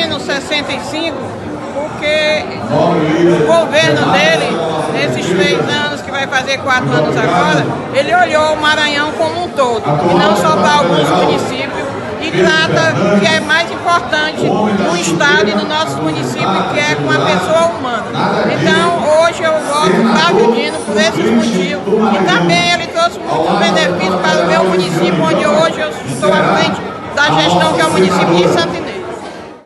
menos 65, porque o governo dele, nesses 3 anos, que vai fazer 4 anos agora, ele olhou o Maranhão como um todo, e não só para alguns municípios, e trata o que é mais importante no estado e no nosso município, que é com a pessoa humana. Então, hoje eu voto Flávio Dino por esses motivos, e também ele trouxe muitos benefícios para o meu município, onde hoje eu estou à frente da gestão, que é o município de Santo Inês.